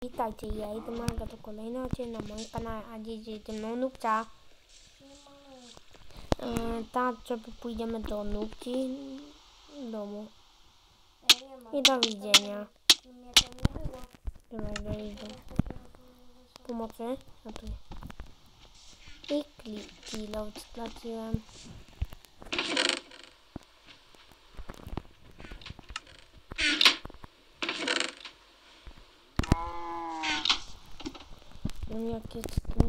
Witajcie, ja jestem Marga, to kolejny odcinek na moim kanale, a dziś jest ze mną Nubcia. Tak, sobie pójdziemy do Nubci domu. I do widzenia. Do widzenia. Pomocy? No tu. I kliki, straciłem. Jak jest tu?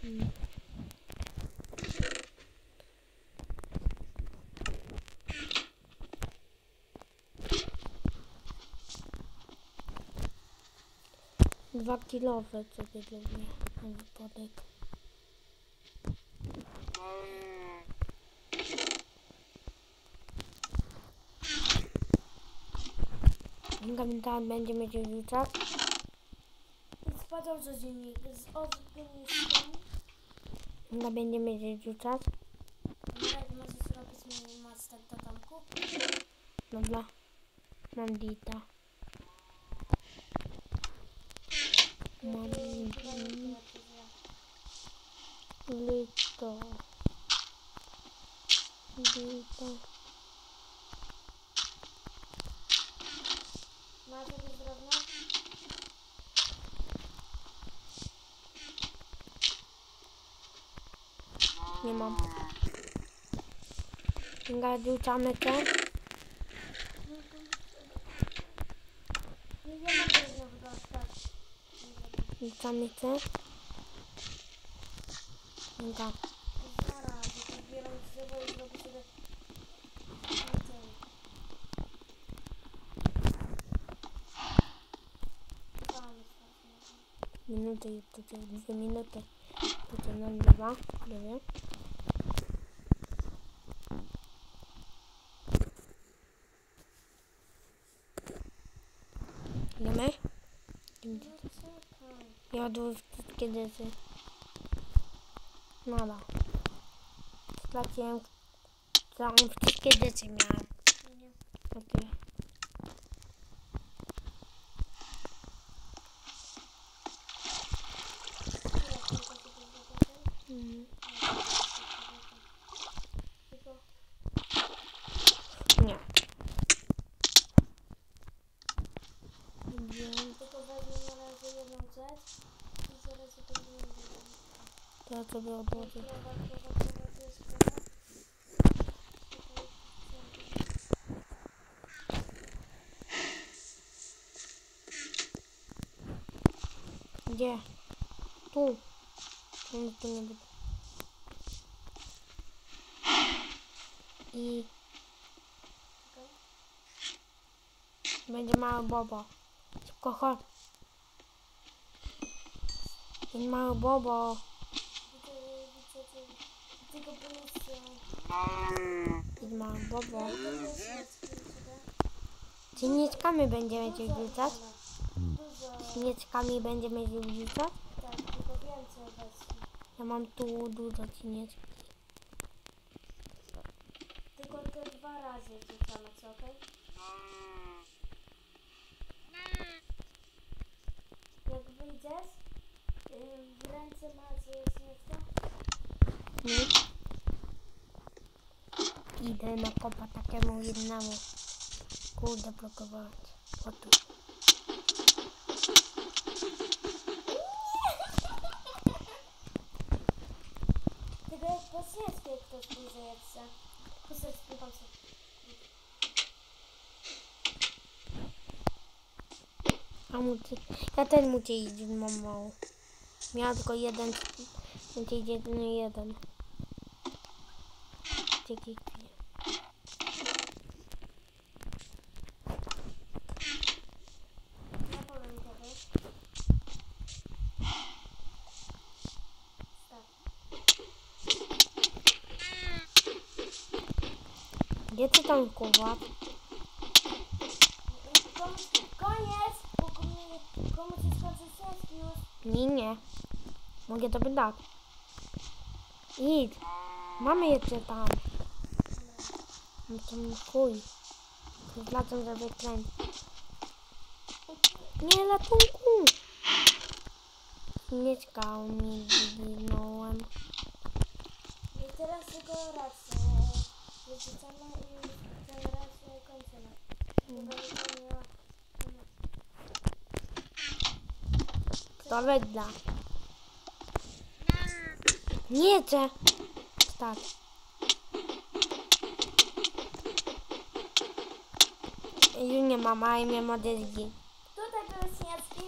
Dwa kilowe sobie lubię na wypadek. Pamiętam, będziemy się rzucać. Spadał z dziennik z optymistą. No będziemy się rzucać. Jak możesz zrobić mi mastek do domku? Dobra. Mam dita. Mam lito. Dita. Masz jakieś drewno? Nie mam. Rzucamy to. Nie mam drewna wydostać. Rzucamy to. Tak. Zaraz, to zbieram drzewo i zrobię sobie Minuty i tutaj 2 minuty. Tutaj nam bywa. Nie wiem. Idziemy? Ja jadłem wszystkie rzeczy. Nada. Straciłem całą wszystkie rzeczy miałem. Okay. Nie. Tylko wezmę na razie jedną rzecz i zaraz będę To ja sobie odłożę. Gdzie? Tu. Tu nie będzie. I będzie mała boba. Szybko chodź. I mały bobo. I mały bobo. Cienieczkami będziemy się rzucać. Cienieczkami będziemy się rzucać. Tak, tylko więcej obecnie. Ja mam tu dużo cienieczki. Tylko te 2 razy rzucamy, co, okej? Jak wyjdziesz, w ręce masz śnieżka? Nie. Idę na kopa takiemu jednemu. Kurde, blokować. O tu. Tylko jak po śnieżku, jak ktoś pójdzie jeszcze. Spytam się. Ja też muszę iść, mam mało. Miała tylko jeden. Będzie jeden. Dzięki chwilę. Ja powiem kiedy. Gdzie ty tam kuwa? Koniec! Komu ci skończy śnieżki już? Nie. Mogę tobie dać. Idź. Mamy jeszcze tam. No to chuj. Wracam, żeby kręcić. Nie, ratunku! śnieżka mi zginąłem. I teraz tylko rację. Wyrzucamy i ten rację kończymy. Chyba wypełniła. To wydla. Nie chcę. Tak. Już nie mam, a ja miałem odezgi. Tutaj były śniaczki.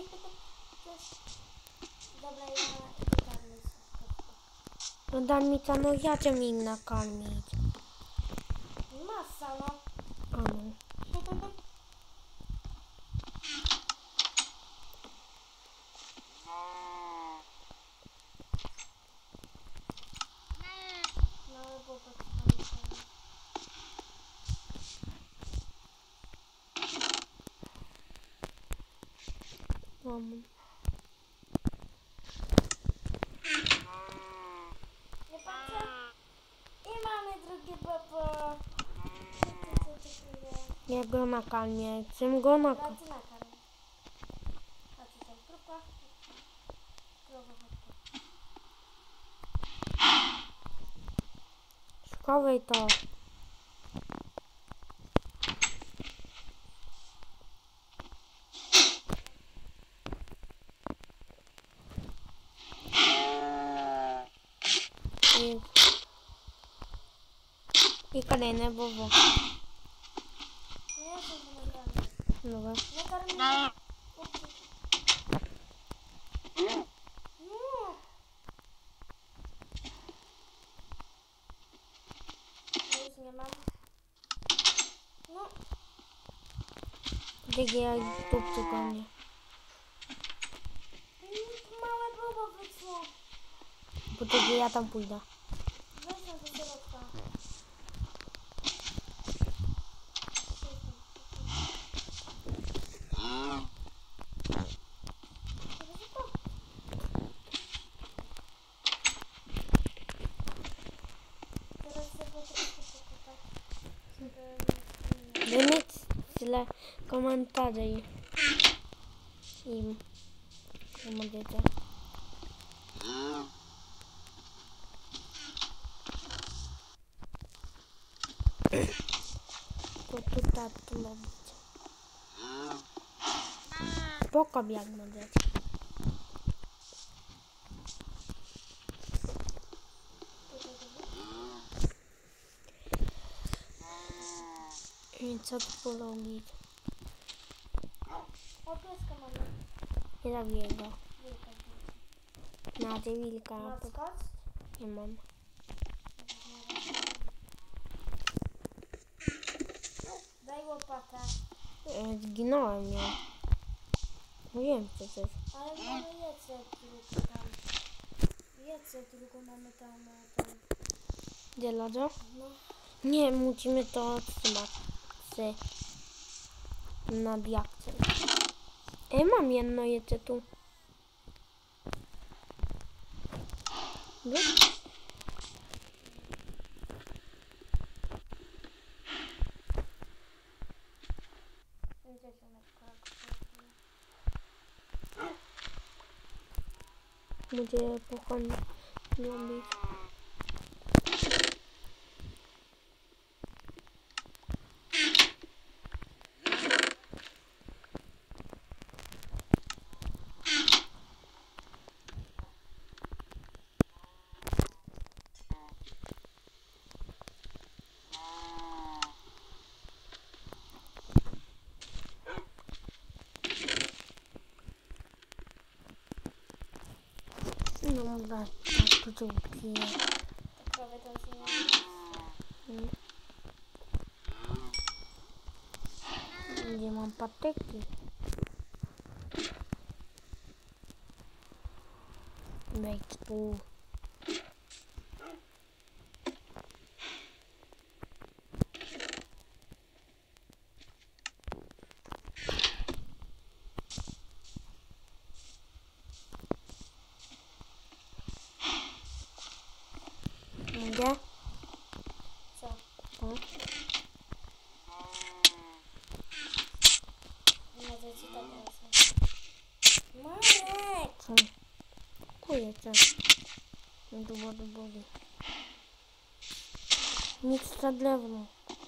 Dobra, ja idę karmić. No Darmica, no ja cię mi nakarmić. Masa, no. Ano. No, bo poczekamy. Mam. Nie patrzę. I mamy drugie bobo. Ja go nakarmię. Chcę go nakarmić. Pracy nakarm. A tutaj krupa. Krowa chodka. Schowaj to. I kolejne bobo. No ja się to nakarmię. Dobra. Nakarmię. Nie. No już nie mam. No. Gdzie ja tu przykładnie. Małe bobo wyszło. Bo gdzie ja tam pójdę. Weszło do środka. Teraz sobie troszkę pokopać. Żeby... Daj mi tyle komentarzy im. Komentarze. To tutaj to robić. Spoko jak będzie. I co tu porobić? O, pieska mamy. Nie zabiję go. Wilka. Na ty wilka. Masz kość? Nie mam. Daj łopatę. Zginąłem ja. Wiem co to jest. Ale mamy jedzę tylko tam. Jedzę tylko mamy tam. Gdzie lodzo? No. Nie, musimy to otrzymać. Na diakcie. Mam jedno jedzę tu. Wiesz? Gdzie się na przykład? Będzie pochłonić. Lubić. No dobra, tak tu piję. Prawie tam się nie... Gdzie mam patyki? Wejdź tu. Gdzie? Co? O. Nie, to ci tak jest. Marek! Co? budujecie? No tu wody boli. Nic za drewno.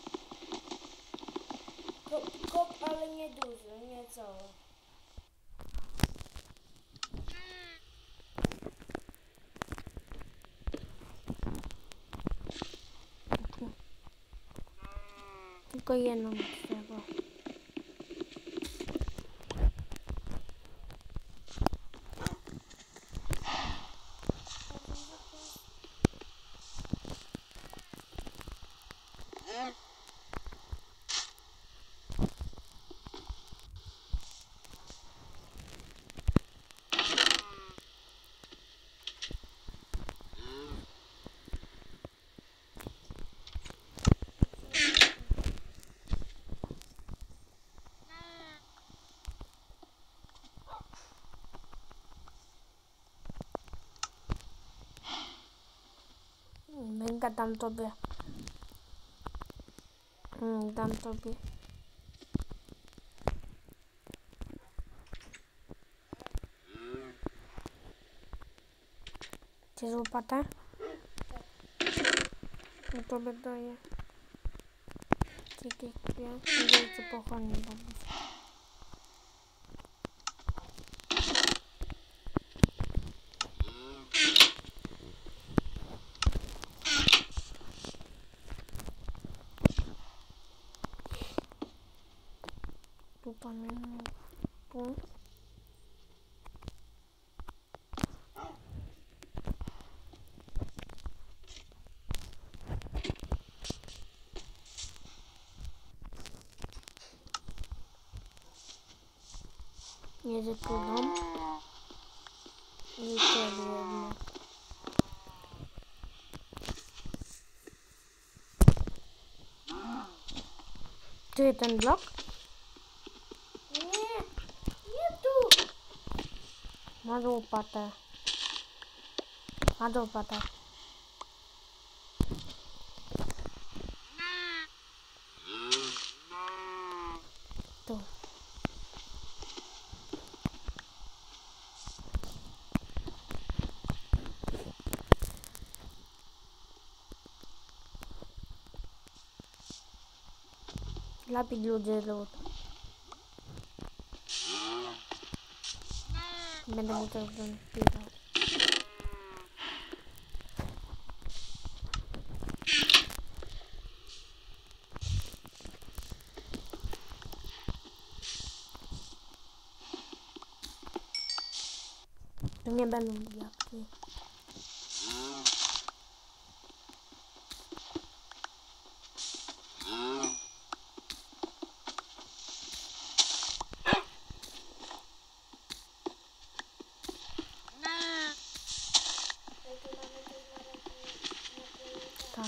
Kop, ale nie duży, nie cały. Tylko jedno trzeba. Mega dam tobie. Dam tobie. Chcesz łopatę? No tobie daję. Czekaj, idę cię pochłonić, babuś. Tu pamiętam. Tu. Jedzie tu dom. I to jedno. Tu jest ten blok? Nie tu! Masz łopatę. Masz łopatę. Tu. Lapid ludzie lód. Będę mu też pisał. To nie będą jabłki. Tak.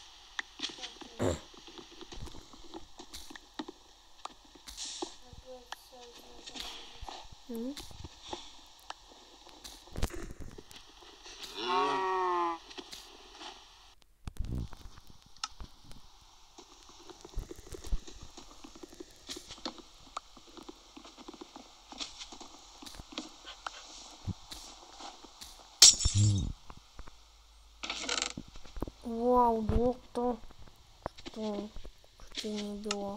Wow, dług to nie było.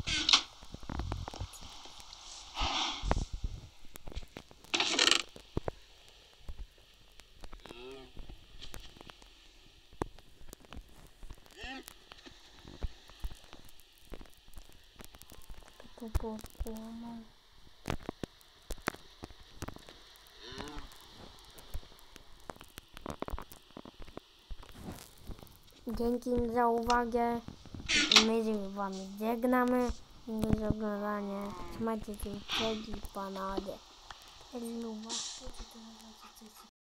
To połamał. Dzięki za uwagę. My się z wami żegnamy. Dzięki za oglądanie. Trzymajcie się, cześć i panowie. Luba.